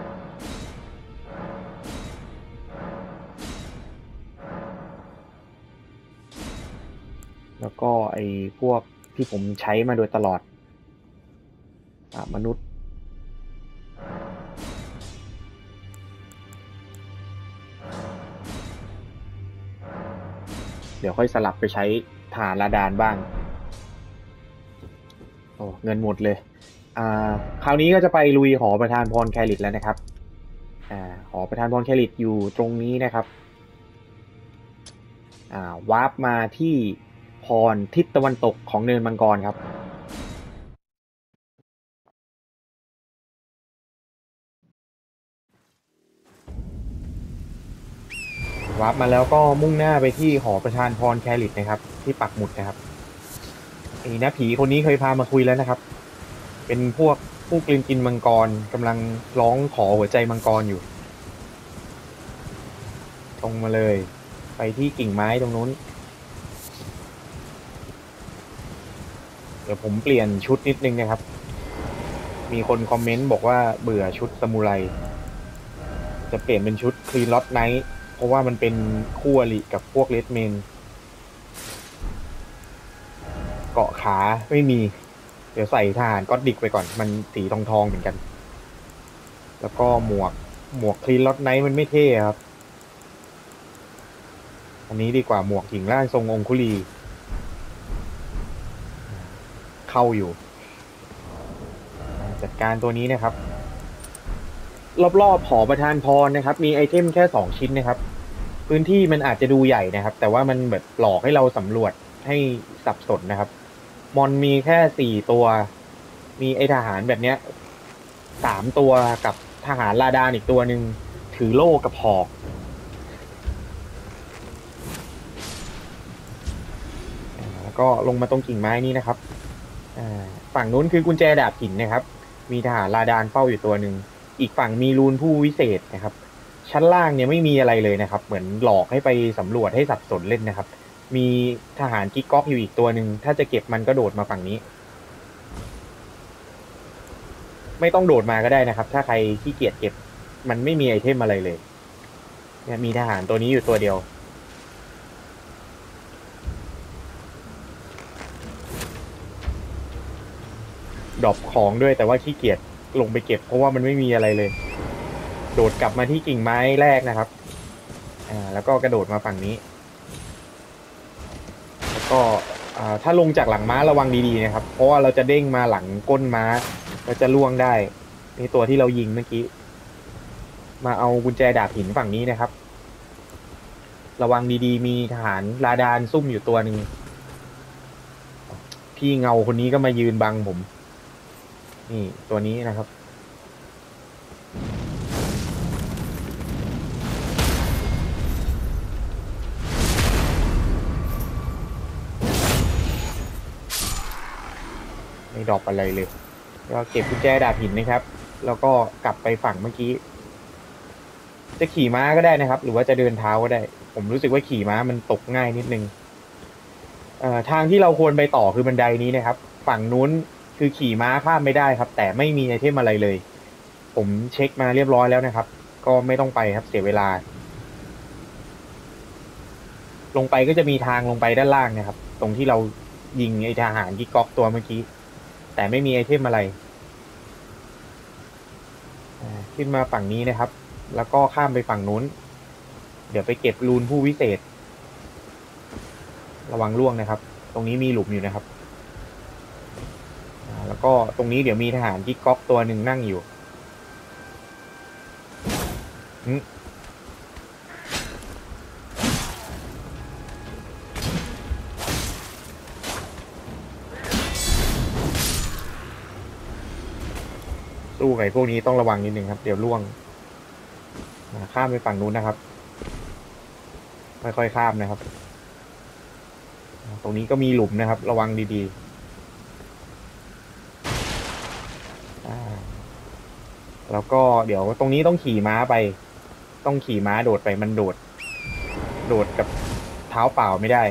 แล้วก็ไอพวกที่ผมใช้มาโดยตลอดอ่ามนุษย์เดี๋ยวค่อยสลับไปใช้ทหารราดานบ้างโอ้เงินหมดเลยอ่าคราวนี้ก็จะไปลุยหอประธานพรแคลิตแล้วนะครับอ่าหอประธานพรแคลิตอยู่ตรงนี้นะครับอ่าวาร์ปมาที่พรทิศตะวันตกของเนินมังกรครับวาร์ปมาแล้วก็มุ่งหน้าไปที่หอประธานพรแคลิตนะครับที่ปักหมุดนะครับไอ้นะผีคนนี้เคยพามาคุยแล้วนะครับเป็นพวกผู้กลืนกินมังกรกำลังร้องขอหัวใจมังกรอยู่ตรงมาเลยไปที่กิ่งไม้ตรงนู้นเดี๋ยวผมเปลี่ยนชุดนิดนึงนะครับมีคนคอมเมนต์บอกว่าเบื่อชุดซามูไรจะเปลี่ยนเป็นชุดคลีนล็อตไนท์เพราะว่ามันเป็นคู่อริกับพวกเลดเมนเกาะขาไม่มีเดี๋ยวใส่ทหารก็อดดิกไปก่อนมันสีทองทองเหมือนกันแล้วก็หมวกหมวกคลีนล็อตไนท์มันไม่เท่ครับอันนี้ดีกว่าหมวกหญิงร่างทรงองคุลีเข้าอยู่จัดการตัวนี้นะครับรอบๆหอประธานพรนะครับมีไอเทมแค่สองชิ้นนะครับพื้นที่มันอาจจะดูใหญ่นะครับแต่ว่ามันแบบหลอกให้เราสำรวจให้สับสนนะครับมอนมีแค่สี่ตัวมีไอทหารแบบเนี้ยสามตัวกับทหารราดานอีกตัวหนึ่งถือโล่กับหอกแล้วก็ลงมาตรงกิ่งไม้นี้นะครับฝั่งนู้นคือกุญแจดาบหินนะครับมีทหารราดานเฝ้าอยู่ตัวหนึ่งอีกฝั่งมีรูนผู้วิเศษนะครับชั้นล่างเนี่ยไม่มีอะไรเลยนะครับเหมือนหลอกให้ไปสำรวจให้สับสนเล่นนะครับมีทหารกิ๊กก๊อกอยู่อีกตัวหนึ่งถ้าจะเก็บมันก็โดดมาฝั่งนี้ไม่ต้องโดดมาก็ได้นะครับถ้าใครขี้เกียจเก็บมันไม่มีไอเทมอะไรเลยเนี่ยมีทหารตัวนี้อยู่ตัวเดียวดรอปของด้วยแต่ว่าขี้เกียจลงไปเก็บเพราะว่ามันไม่มีอะไรเลยโดดกลับมาที่กิ่งไม้แรกนะครับอ่าแล้วก็กระโดดมาฝั่งนี้แล้วก็อ่าถ้าลงจากหลังม้าระวังดีๆนะครับเพราะว่าเราจะเด้งมาหลังก้นม้าเราจะล่วงได้นี่ตัวที่เรายิงเมื่อกี้มาเอากุญแจดาบหินฝั่งนี้นะครับระวังดีๆมีทหารราดานซุ่มอยู่ตัวหนึ่งพี่เงาคนนี้ก็มายืนบังผมนี่ตัวนี้นะครับไม่ดรอปอะไรเลยก็เก็บกุญแจดาบหินนะครับแล้วก็กลับไปฝั่งเมื่อกี้จะขี่ม้าก็ได้นะครับหรือว่าจะเดินเท้าก็ได้ผมรู้สึกว่าขี่ม้ามันตกง่ายนิดนึงเอ่อทางที่เราควรไปต่อคือบันไดนี้นะครับฝั่งนู้นคือขี่ม้าข้ามไม่ได้ครับแต่ไม่มีไอเทมอะไรเลยผมเช็คมาเรียบร้อยแล้วนะครับก็ไม่ต้องไปครับเสียเวลาลงไปก็จะมีทางลงไปด้านล่างนะครับตรงที่เรายิงไอทหารที่ก๊อกตัวเมื่อกี้แต่ไม่มีไอเทมอะไรขึ้นมาฝั่งนี้นะครับแล้วก็ข้ามไปฝั่งนู้นเดี๋ยวไปเก็บรูนผู้วิเศษระวังล่วงนะครับตรงนี้มีหลุมอยู่นะครับแล้วก็ตรงนี้เดี๋ยวมีทหารที่ก๊อกตัวหนึ่งนั่งอยู่สู้ไก่พวกนี้ต้องระวังนิดนึงครับเดี๋ยวล่วงข้ามไปฝั่งนู้นนะครับค่อยๆข้ามนะครับตรงนี้ก็มีหลุมนะครับระวังดีๆแล้วก็เดี๋ยวตรงนี้ต้องขี่ม้าไปต้องขี่ม้าโดดไปมันโดดโดดกับเท้าเปล่าไม่ได้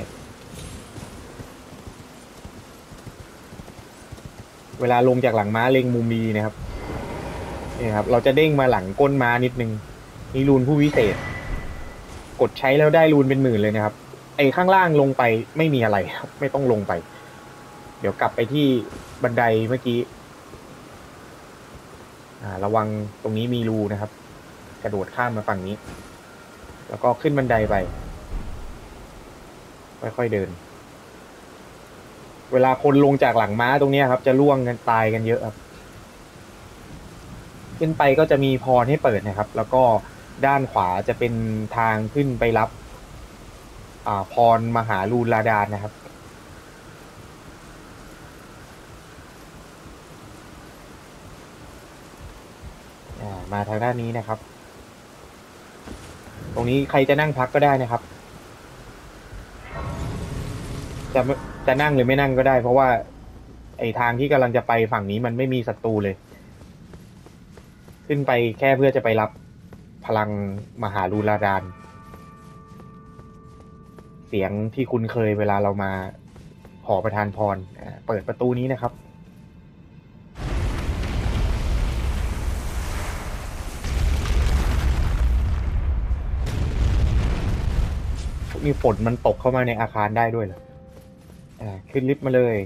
เวลาลงจากหลังม้าเล็งมุมดีนะครับนี่ครับเราจะเด้งมาหลังก้นม้านิดนึงนี่รูนผู้วิเศษกดใช้แล้วได้รูนเป็นหมื่นเลยนะครับไอ้ข้างล่างลงไปไม่มีอะไรครับไม่ต้องลงไปเดี๋ยวกลับไปที่บันไดเมื่อกี้อ่าระวังตรงนี้มีรูนะครับกระโดดข้ามมาฝั่งนี้แล้วก็ขึ้นบันไดไปค่อยๆเดินเวลาคนลงจากหลังม้าตรงนี้ครับจะล่วงกันตายกันเยอะครับขึ้นไปก็จะมีพรให้เปิดนะครับแล้วก็ด้านขวาจะเป็นทางขึ้นไปรับอ่าพรมหาลูลาดานนะครับอ่ามาทางด้านนี้นะครับตรงนี้ใครจะนั่งพักก็ได้นะครับจะจะนั่งหรือไม่นั่งก็ได้เพราะว่าไอ้ทางที่กำลังจะไปฝั่งนี้มันไม่มีศัตรูเลยขึ้นไปแค่เพื่อจะไปรับพลังมหาลูลาดานเสียงที่คุ้นเคยเวลาเรามาขอประทานพรเปิดประตูนี้นะครับมีฝนมันตกเข้ามาในอาคารได้ด้วยเหรออ่าขึ้นลิฟต์มาเลย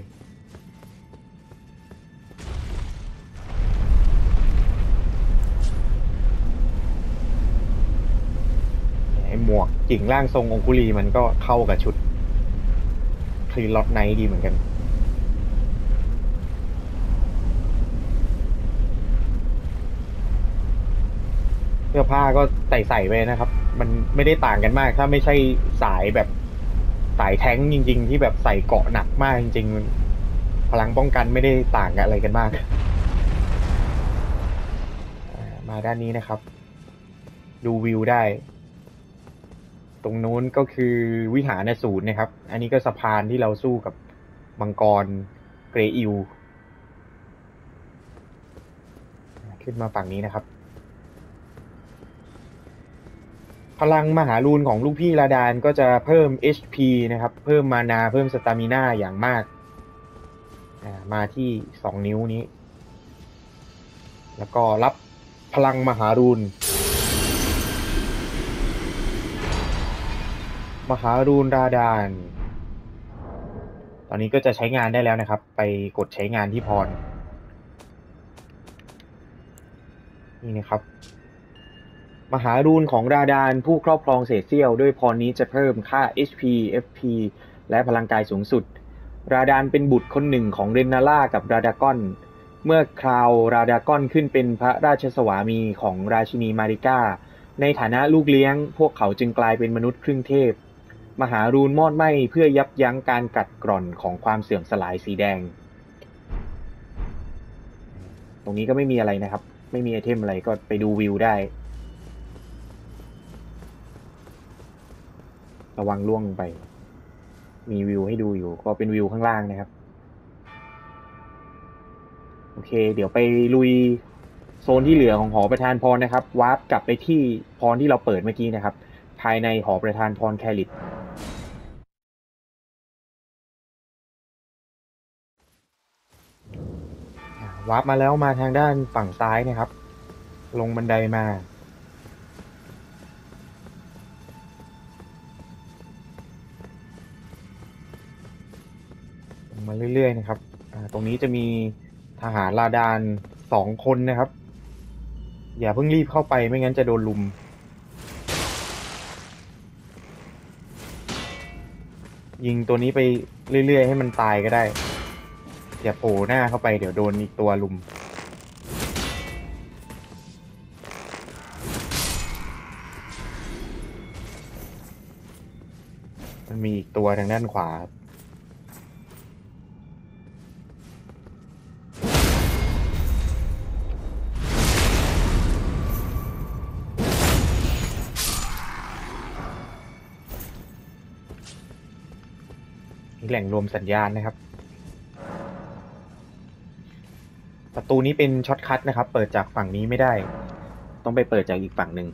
หมวกกิ่งร่างทรงองคุลีมันก็เข้ากับชุดคลีล็อตไนท์ดีเหมือนกันเสื้อผ้าก็ใส่ใส่ไปนะครับมันไม่ได้ต่างกันมากถ้าไม่ใช่สายแบบสายแท้งจริงๆที่แบบใส่เกราะหนักมากจริงๆพลังป้องกันไม่ได้ต่างกันอะไรกันมากมาด้านนี้นะครับดูวิวได้ตรงนู้นก็คือวิหารอสูรนะครับอันนี้ก็สะพานที่เราสู้กับมังกรเกรอิลขึ้นมาฝั่งนี้นะครับพลังมหารูนของลูกพี่ลาดานก็จะเพิ่ม เอช พี นะครับเพิ่มมานาเพิ่มสตามิน่าอย่างมากมาที่สองนิ้วนี้แล้วก็รับพลังมหารูนมหารูนราดานตอนนี้ก็จะใช้งานได้แล้วนะครับไปกดใช้งานที่พรนี่นะครับมหารูนของราดานผู้ครอบครองเศษเสี้ยวด้วยพรนี้จะเพิ่มค่า เอช พี เอฟ พี และพลังกายสูงสุดราดานเป็นบุตรคนหนึ่งของเรนนาร่ากับราดากอนเมื่อคราวราดากอนขึ้นเป็นพระราชสวามีของราชินีมาริก้าในฐานะลูกเลี้ยงพวกเขาจึงกลายเป็นมนุษย์ครึ่งเทพมหารูนมอดไหม้เพื่อยับยั้งการกัดกร่อนของความเสื่อมสลายสีแดงตรงนี้ก็ไม่มีอะไรนะครับไม่มีไอเทมอะไรก็ไปดูวิวได้ระวังล่วงไปมีวิวให้ดูอยู่ก็เป็นวิวข้างล่างนะครับโอเคเดี๋ยวไปลุยโซนที่เหลือของหอประธานพรนะครับวาร์ปกลับไปที่พรที่เราเปิดเมื่อกี้นะครับภายในหอประธานพรแคลิดวาร์ปมาแล้วมาทางด้านฝั่งซ้ายนะครับลงบันไดมาลงมาเรื่อยๆนะครับตรงนี้จะมีทหารลาดานสองคนนะครับอย่าเพิ่งรีบเข้าไปไม่งั้นจะโดนลุมยิงตัวนี้ไปเรื่อยๆให้มันตายก็ได้อย่าโผล่หน้าเข้าไปเดี๋ยวโดนอีกตัวลุมมันมีอีกตัวทางด้านขวาแหล่งรวมสัญญาณนะครับประตูนี้เป็นช็อตคัทนะครับเปิดจากฝั่งนี้ไม่ได้ต้องไปเปิดจากอีกฝั่งหนึ่ง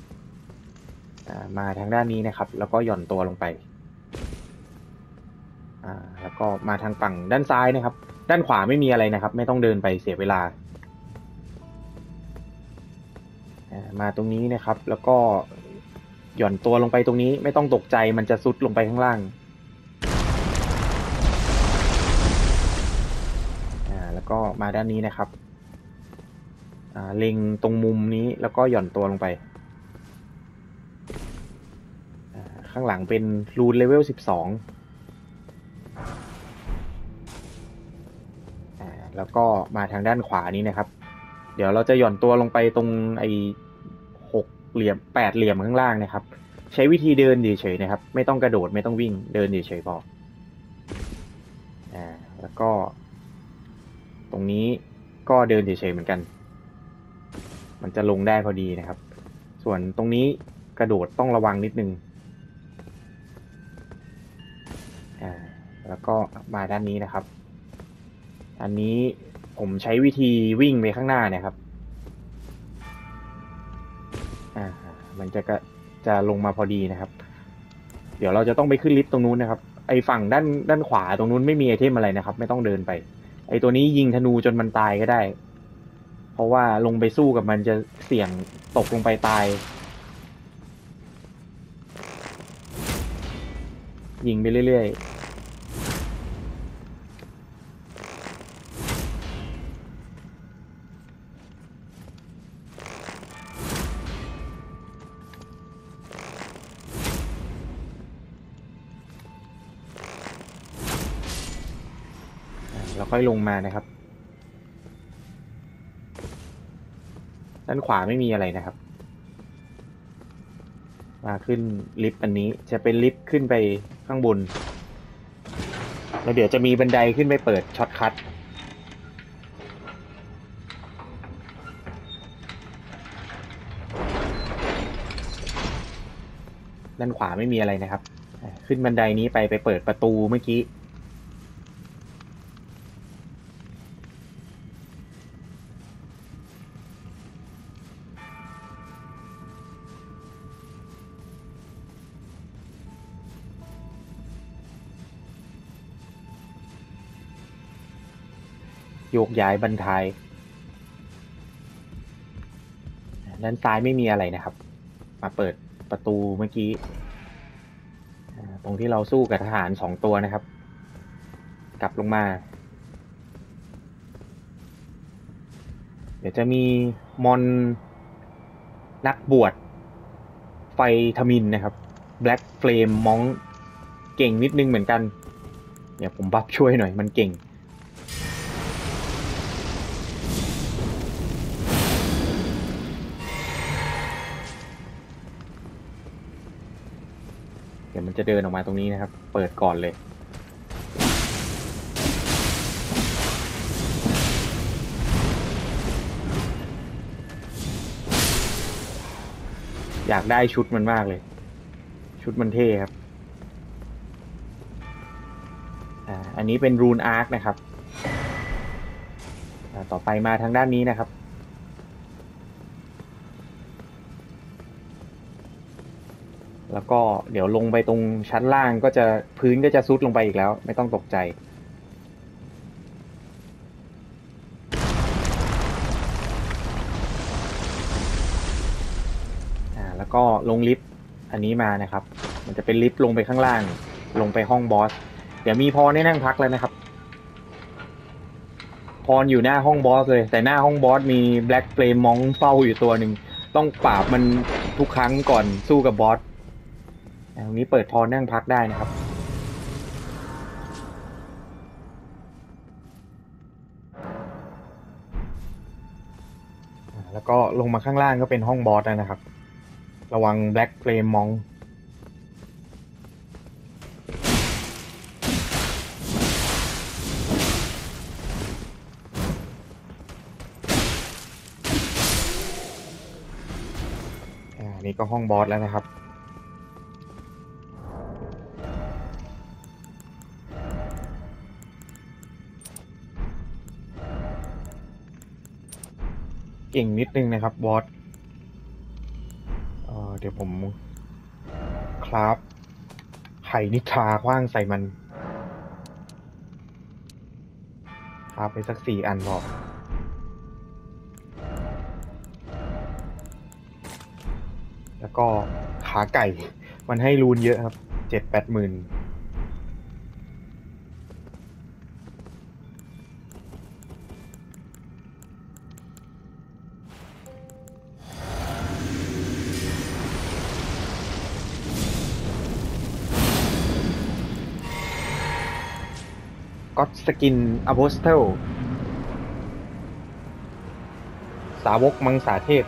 มาทางด้านนี้นะครับแล้วก็หย่อนตัวลงไปแล้วก็มาทางฝั่งด้านซ้ายนะครับด้านขวาไม่มีอะไรนะครับไม่ต้องเดินไปเสียเวลามาตรงนี้นะครับแล้วก็หย่อนตัวลงไปตรงนี้ไม่ต้องตกใจมันจะซุดลงไปข้างล่างแล้วก็มาด้านนี้นะครับเล็งตรงมุมนี้แล้วก็หย่อนตัวลงไปข้างหลังเป็นรูนเลเวลสิบสองแล้วก็มาทางด้านขวานี้นะครับเดี๋ยวเราจะหย่อนตัวลงไปตรงไอ้หกเหลี่ยมแปดเหลี่ยมข้างล่างนะครับใช้วิธีเดินเฉยๆนะครับไม่ต้องกระโดดไม่ต้องวิ่งเดินเฉยๆพออ่าแล้วก็ตรงนี้ก็เดินเฉยๆเหมือนกันมันจะลงได้พอดีนะครับส่วนตรงนี้กระโดดต้องระวังนิดนึงอ่าแล้วก็มาด้านนี้นะครับอันนี้ผมใช้วิธีวิ่งไปข้างหน้าเนี่ยครับอ่ามันจะก็จะลงมาพอดีนะครับเดี๋ยวเราจะต้องไปขึ้นลิฟต์ตรงนู้นนะครับไอ้ฝั่งด้านด้านขวาตรงนู้นไม่มีไอเทมอะไรนะครับไม่ต้องเดินไปไอ้ตัวนี้ยิงธนูจนมันตายก็ได้เพราะว่าลงไปสู้กับมันจะเสี่ยงตกลงไปตายยิงไปเรื่อยๆเราค่อยลงมานะครับด้านขวาไม่มีอะไรนะครับมาขึ้นลิฟต์อันนี้จะเป็นลิฟต์ขึ้นไปข้างบนแล้วเดี๋ยวจะมีบันไดขึ้นไปเปิดช็อตคัทด้านขวาไม่มีอะไรนะครับขึ้นบันไดนี้ไปไปเปิดประตูเมื่อกี้โยกย้ายบันไดด้านซ้ายไม่มีอะไรนะครับมาเปิดประตูเมื่อกี้ตรงที่เราสู้กับทหารสองตัวนะครับกลับลงมาเดี๋ยวจะมีมอนนักบวชไฟทมินนะครับ Black Flame Monk เก่งนิดนึงเหมือนกันเดี๋ยวผมบัฟช่วยหน่อยมันเก่งเดี๋ยวมันจะเดินออกมาตรงนี้นะครับเปิดก่อนเลยอยากได้ชุดมันมากเลยชุดมันเท่ครับอ่าอันนี้เป็นรูนอาร์คนะครับอ่าต่อไปมาทางด้านนี้นะครับแล้วก็เดี๋ยวลงไปตรงชั้นล่างก็จะพื้นก็จะซุดลงไปอีกแล้วไม่ต้องตกใจอ่าแล้วก็ลงลิฟต์อันนี้มานะครับมันจะเป็นลิฟต์ลงไปข้างล่างลงไปห้องบอสเดี๋ยวมีพรให้นั่งพักแล้วนะครับพรอยู่หน้าห้องบอสเลยแต่หน้าห้องบอสมีแบล็กเฟลมมองเฝ้าอยู่ตัวหนึ่งต้องปราบมันทุกครั้งก่อนสู้กับบอสตรงนี้เปิดพรนั่งพักได้นะครับแล้วก็ลงมาข้างล่างก็เป็นห้องบอสแล้วนะครับระวังแบล็กเฟลมมองนี่ก็ห้องบอสแล้วนะครับเก่งนิดนึงนะครับบอสเอ่อเดี๋ยวผมคราฟไข่นิทราขว้างใส่มันคราฟไปสักสี่อันพอแล้วก็ขาไก่มันให้รูนเยอะครับเจ็ดแปดหมื่นก็อตสกินอะโพสเทลสาวกมังสาเทพ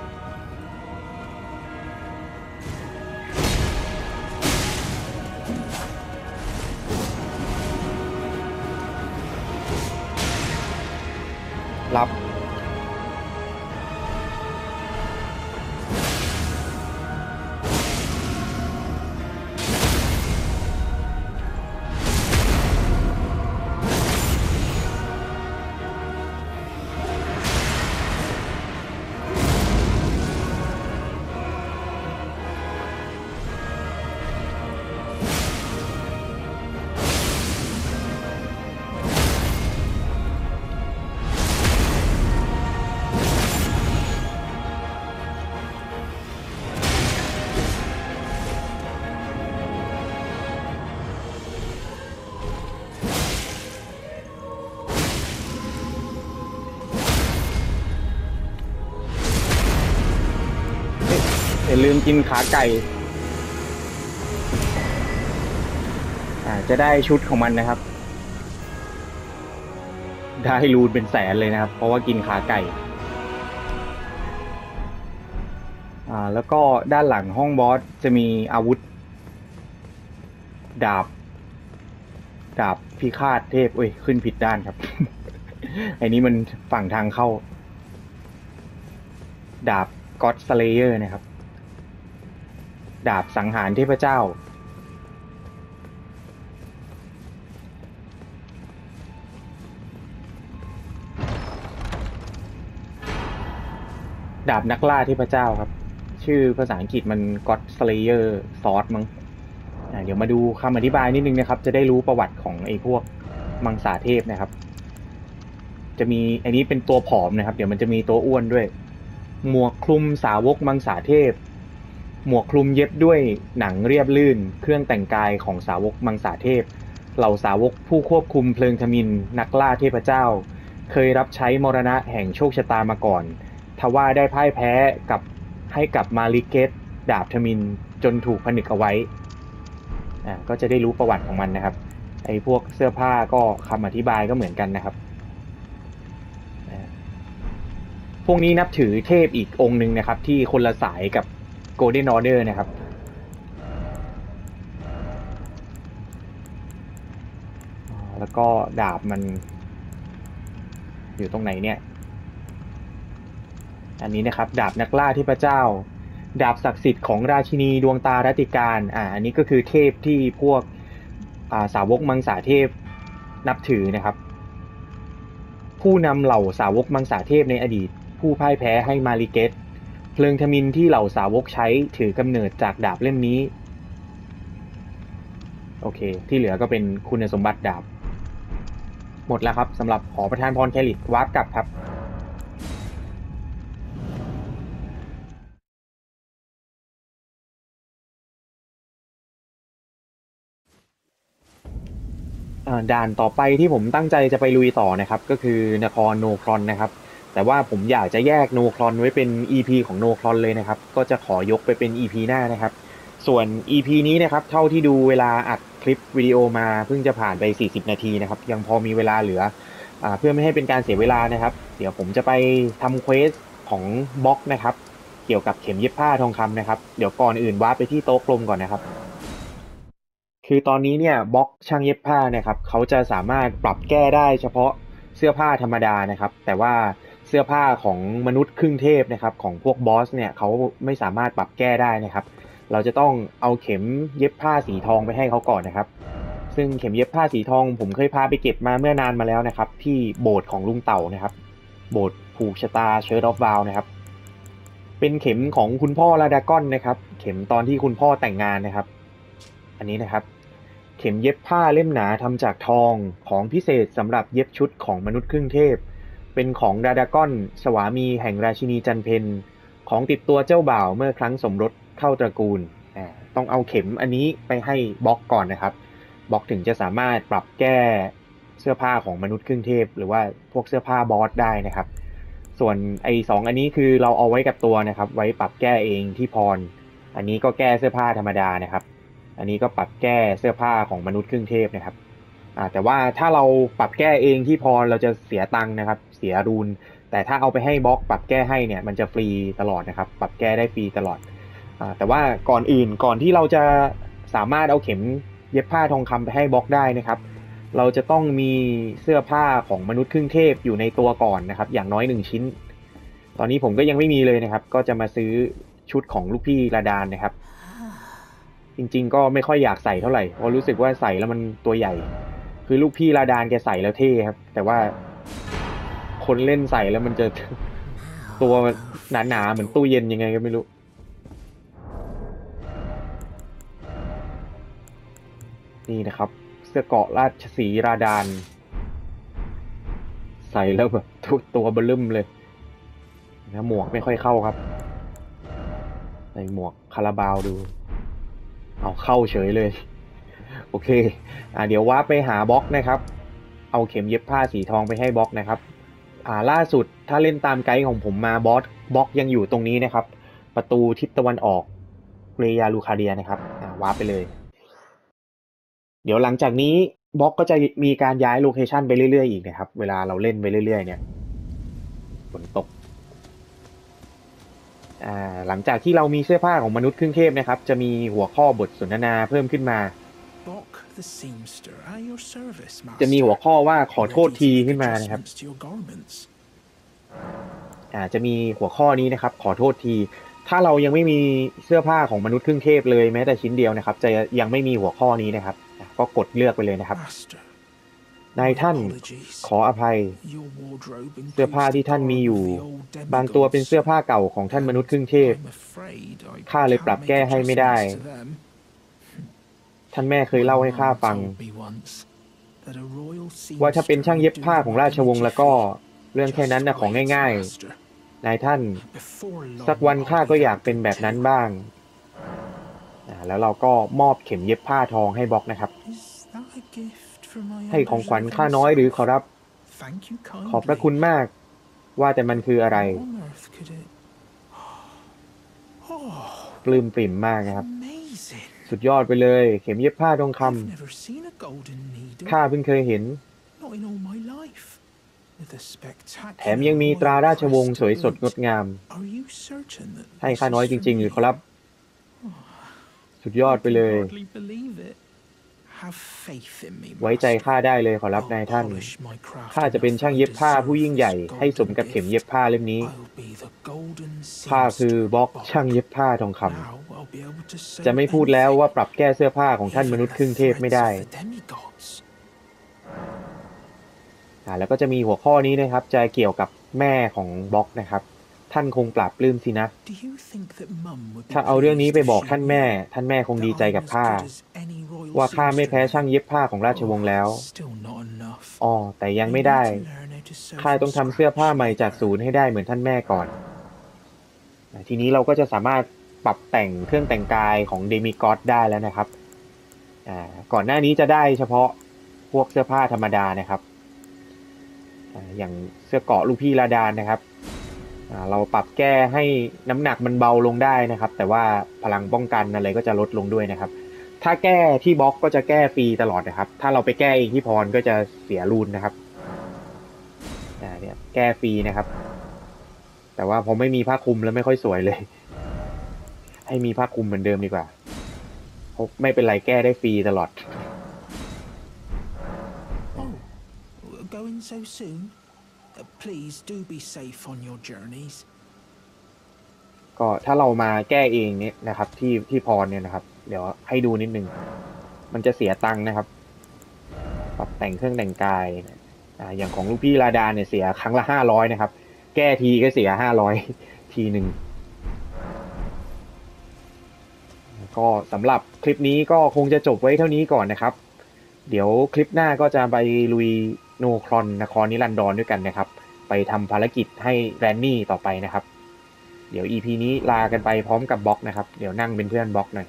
รับอย่าลืมกินขาไก่อ่าจะได้ชุดของมันนะครับได้รูนเป็นแสนเลยนะครับเพราะว่ากินขาไก่อ่าแล้วก็ด้านหลังห้องบอสจะมีอาวุธดาบดาบพิฆาตเทพเอ้ยขึ้นผิดด้านครับ ไอ้นี้มันฝั่งทางเข้าดาบก็อดสเลเยอร์นะครับดาบสังหารเทพเจ้าดาบนักล่าเทพเจ้าครับชื่อภาษาอังกฤษมัน God Slayer Sword มั้งเดี๋ยวมาดูคำอธิบายนิดนึงนะครับจะได้รู้ประวัติของไอ้พวกมังสาเทพนะครับจะมีอันนี้เป็นตัวผอมนะครับเดี๋ยวมันจะมีตัวอ้วนด้วยหมวกคลุมสาวกมังสาเทพหมวกคลุมเย็บด้วยหนังเรียบลื่นเครื่องแต่งกายของสาวกมังสาเทพเหล่าสาวกผู้ควบคุมเพลิงทมิฬนักล่าเทพเจ้าเคยรับใช้มรณะแห่งโชคชะตามาก่อนทว่าได้พ่ายแพ้กับให้กับมาลิเกตดาบทมิฬจนถูกผนึกเอาไว้อ่าก็จะได้รู้ประวัติของมันนะครับไอ้พวกเสื้อผ้าก็คำอธิบายก็เหมือนกันนะครับพวกนี้นับถือเทพอีกองค์หนึ่งนะครับที่คนละสายกับ Golden Order นะครับแล้วก็ดาบมันอยู่ตรงไหนเนี่ยอันนี้นะครับดาบนักล่าเทพเจ้าดาบศักดิ์สิทธิ์ของราชินีดวงตารัตติการอ่าอันนี้ก็คือเทพที่พวกอ่าสาวกมังสาเทพนับถือนะครับผู้นำเหล่าสาวกมังสาเทพในอดีตผู้พ่ายแพ้ให้มาริเกตเพลิงทมิฬที่เหล่าสาวกใช้ถือกำเนิดจากดาบเล่มนี้โอเคที่เหลือก็เป็นคุณสมบัติดาบหมดแล้วครับสำหรับขอประทานพรแคลิดวาร์ปกลับครับด่านต่อไปที่ผมตั้งใจจะไปลุยต่อนะครับก็คือนครโนครอนนะครับแต่ว่าผมอยากจะแยกโนครอนไว้เป็น อี พี ของโนครอนเลยนะครับก็จะขอยกไปเป็น อี พี หน้านะครับส่วน อี พี นี้นะครับเท่าที่ดูเวลาอัดคลิปวิดีโอมาเพิ่งจะผ่านไปสี่สิบนาทีนะครับยังพอมีเวลาเหลืออ่าเพื่อไม่ให้เป็นการเสียเวลานะครับเดี๋ยวผมจะไปทำเควสของบล็อกนะครับเกี่ยวกับเข็มเย็บผ้าทองคำนะครับเดี๋ยวก่อนอื่นวาร์ปไปที่โต๊ะกลมก่อนนะครับคือตอนนี้เนี่ยบล็อกช่างเย็บผ้านะครับเขาจะสามารถปรับแก้ได้เฉพาะเสื้อผ้าธรรมดานะครับแต่ว่าเสื้อผ้าของมนุษย์ครึ่งเทพนะครับของพวกบอสเนี่ยเขาไม่สามารถปรับแก้ได้นะครับเราจะต้องเอาเข็มเย็บผ้าสีทองไปให้เขาก่อนนะครับซึ่งเข็มเย็บผ้าสีทองผมเคยพาไปเก็บมาเมื่อนานมาแล้วนะครับที่โบสถ์ของลุงเต่านะครับโบสถ์ผูกชะตาเชิร์ดออฟวาวนะครับเป็นเข็มของคุณพ่อลาดากอนนะครับเข็มตอนที่คุณพ่อแต่งงานนะครับอันนี้นะครับเข็มเย็บผ้าเล่มหนาทำจากทองของพิเศษสำหรับเย็บชุดของมนุษย์ครึ่งเทพเป็นของลาดากอนสวามีแห่งราชินีจันเพนของติดตัวเจ้าบ่าวเมื่อครั้งสมรสเข้าตระกูลต้องเอาเข็มอันนี้ไปให้บล็อกก่อนนะครับบล็อกถึงจะสามารถปรับแก้เสื้อผ้าของมนุษย์ครึ่งเทพหรือว่าพวกเสื้อผ้าบอสได้นะครับส่วนไอ้สองอันนี้คือเราเอาไว้กับตัวนะครับไว้ปรับแก้เองที่พรอันนี้ก็แก้เสื้อผ้าธรรมดานะครับอันนี้ก็ปรับแก้เสื้อผ้าของมนุษย์ครึ่งเทพนะครับอ่าแต่ว่าถ้าเราปรับแก้เองที่พรเราจะเสียตังค์นะครับเสียรูนแต่ถ้าเอาไปให้บล็อกปรับแก้ให้เนี่ยมันจะฟรีตลอดนะครับปรับแก้ได้ฟรีตลอดอ่าแต่ว่าก่อนอื่นก่อนที่เราจะสามารถเอาเข็มเย็บผ้าทองคำไปให้บล็อกได้นะครับเราจะต้องมีเสื้อผ้าของมนุษย์ครึ่งเทพอยู่ในตัวก่อนนะครับอย่างน้อยหนึ่งชิ้นตอนนี้ผมก็ยังไม่มีเลยนะครับก็จะมาซื้อชุดของลูกพี่ระดานนะครับจริงๆก็ไม่ค่อยอยากใส่เท่าไหร่เพราะรู้สึกว่าใส่แล้วมันตัวใหญ่คือลูกพี่ระดานแกใส่แล้วเท่ครับแต่ว่าคนเล่นใส่แล้วมันจะตัวหนาๆเหมือนตู้เย็นยังไงก็ไม่รู้นี่นะครับเสื้อเกราะราชสีห์ราดานใส่แล้วแบบตัวเบลึ่มเลยนะหมวกไม่ค่อยเข้าครับใส่หมวกคาราบาวดูเอาเข้าเฉยเลยโอเคอ่าเดี๋ยววาร์ปไปหาบล็อกนะครับเอาเข็มเย็บผ้าสีทองไปให้บล็อกนะครับอ่าล่าสุดถ้าเล่นตามไกด์ของผมมาบอสบล็อกยังอยู่ตรงนี้นะครับประตูทิศตะวันออกเรยาลูคาเดียนะครับอ่าวาร์ปไปเลยเดี๋ยวหลังจากนี้บล็อกก็จะมีการย้ายโลเคชันไปเรื่อยๆอีกนะครับเวลาเราเล่นไปเรื่อยๆเนี่ยฝนตกอ่าหลังจากที่เรามีเสื้อผ้าของมนุษย์ครึ่งเทพนะครับจะมีหัวข้อบทสนทนาเพิ่มขึ้นมาจะมีหัวข้อว่าขอโทษทีขึ้นมานะครับอ่าจะมีหัวข้อนี้นะครับขอโทษทีถ้าเรายังไม่มีเสื้อผ้าของมนุษย์ครึ่งเทพเลยแม้แต่ชิ้นเดียวนะครับจะยังไม่มีหัวข้อนี้นะครับก็กดเลือกไปเลยนะครับนายท่านขออภัยเสื้อผ้าที่ท่านมีอยู่บางตัวเป็นเสื้อผ้าเก่าของท่านมนุษย์ครึ่งเทพข้าเลยปรับแก้ให้ไม่ได้ท่านแม่เคยเล่าให้ข้าฟังว่าถ้าเป็นช่างเย็บผ้าของราชวงศ์แล้วก็เรื่องแค่นั้นนะของง่ายๆนายท่านสักวันข้าก็อยากเป็นแบบนั้นบ้างแล้วเราก็มอบเข็มเย็บผ้าทองให้บล็อกนะครับให้ของขวัญข้าน้อยหรือขอรับขอบพระคุณมากว่าแต่มันคืออะไรปลื้มปริ่มมากนะครับสุดยอดไปเลยเข็มเย็บผ้าทองคำข้าเพิ่งเคยเห็นแถมยังมีตราราชวงศ์สวยสดงดงามให้ข้าน้อยจริงๆหรือขอรับสุดยอดไปเลยไว้ใจข้าได้เลยขอรับนายท่านข้าจะเป็นช่างเย็บผ้าผู้ยิ่งใหญ่ให้สมกับเข็มเย็บผ้าเล่มนี้ข้าคือบล็อกช่างเย็บผ้าทองคำจะไม่พูดแล้วว่าปรับแก้เสื้อผ้าของท่านมนุษย์ครึ่งเทพไม่ได้อ่าแล้วก็จะมีหัวข้อนี้นะครับจะเกี่ยวกับแม่ของบล็อกนะครับท่านคงปราบปลื้มสินะ Do you think that Mum would be ถ้าเอาเรื่องนี้ pleased ไป if บอก she ท่านแม่ knew ท่านแม่คงดี that ใจ I'm กับ as ข้า good as any royal ว่าข้าไม่แพ้ seamstress? ช่างเย็บผ้าของราชวงศ์แล้ว Oh, still not enough. อ๋อแต่ยัง I ไม่ need ได้ to learn how to sew ข้า from ต้องทำเสื้อ ผ้า scratch ใหม่จาก like ศูน her. ย์ให้ได้เหมือนท่านแม่ก่อน ทีนี้เราก็จะสามารถปรับแต่งเครื่องแต่งกายของเดมิกอสได้แล้วนะครับอ่าก่อนหน้านี้จะได้เฉพาะพวกเสื้อผ้าธรรมดานะครับอ่าอย่างเสื้อเกราะลูกพี่ราดานนะครับอ่าเราปรับแก้ให้น้ำหนักมันเบาลงได้นะครับ แต่ว่าพลังป้องกันอะไรก็จะลดลงด้วยนะครับ ถ้าแก้ที่บล็อกก็จะแก้ฟรีตลอดนะครับ ถ้าเราไปแก้เองที่พรก็จะเสียรูนนะครับอ่าเนี่ยแก้ฟรีนะครับ แต่ว่าผมไม่มีผ้าคลุมแล้วไม่ค่อยสวยเลย ให้มีผ้าคลุมเหมือนเดิมดีกว่าไม่เป็นไรแก้ได้ฟรีตลอด Oh, going so soon? Uh, please do be safe on your journeys. ก็ถ้าเรามาแก้เองเนี่ยนะครับ ที่ที่พรเนี่ยนะครับ เดี๋ยวให้ดูนิดนึงมันจะเสียตังค์นะครับปรับแต่งเครื่องแต่งกายอ่าอย่างของลูกพี่ราดาเนี่ยเสียครั้งละห้าร้อยนะครับ แก้ทีก็เสียห้าร้อยทีหนึ่งก็สำหรับคลิปนี้ก็คงจะจบไว้เท่านี้ก่อนนะครับ เดี๋ยวคลิปหน้าก็จะไปลุยโนครอนนครนิรันดรด้วยกันนะครับ ไปทำภารกิจให้แรนนี่ต่อไปนะครับ เดี๋ยว อี พี นี้ลากันไปพร้อมกับบล็อกนะครับ เดี๋ยวนั่งเป็นเพื่อนบล็อกหน่อย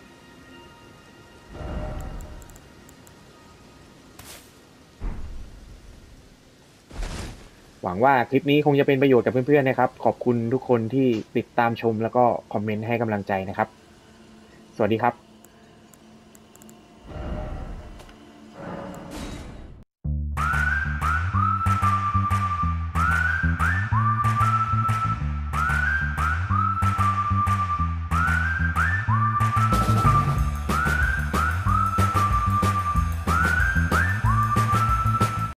หวังว่าคลิปนี้คงจะเป็นประโยชน์กับเพื่อนๆนะครับขอบคุณทุกคนที่ติดตามชมแล้วก็คอมเมนต์ให้กำลังใจนะครับสวัสดีครับ